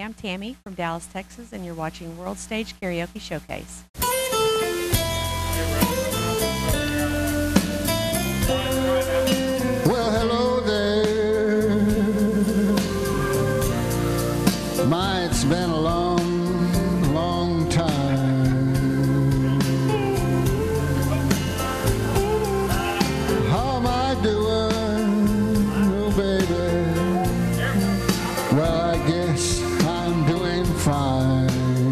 I'm Tammy from Dallas, Texas, and you're watching World Stage Karaoke Showcase. Well, hello there. My, it's been a long, long time. How am I doing, oh baby? Well, I guess I'm doing fine.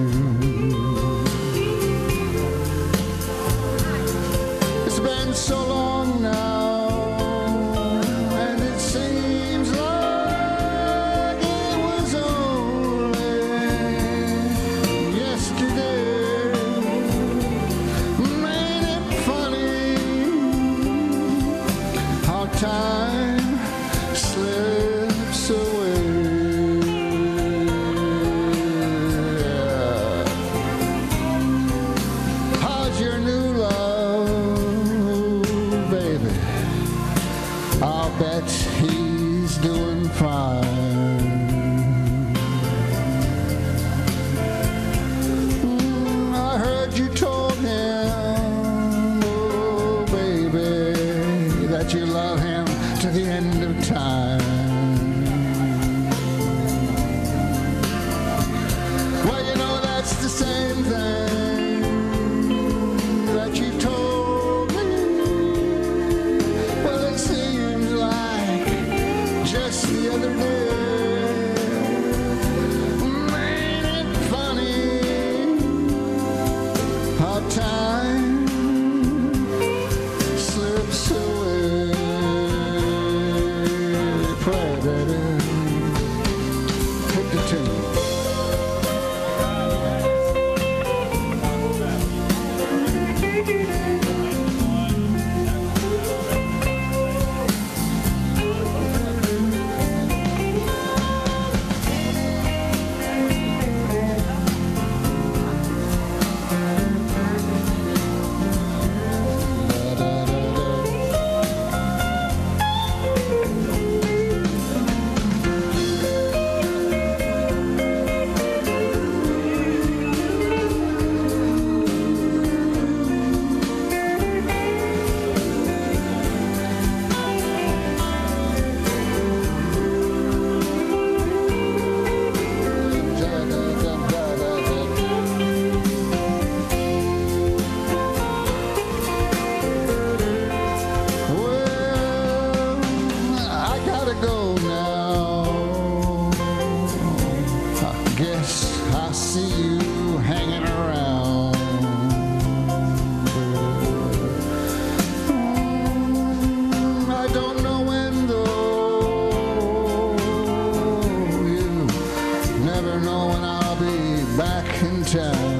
It's been so long now, and it seems like it was only yesterday. Ain't it funny how time slips away? How's your new love, baby? I'll bet he's doing fine. I heard you told him, oh baby, that you love him to the end of time. Well, you know that's the same thing that you told me. Well, it seems like just the other day. Ain't it funny how time slips away? Play, baby. Hit the tune. Well, I gotta go now. I guess I see you hanging around. I don't know when though. You never know when I'll be back in town.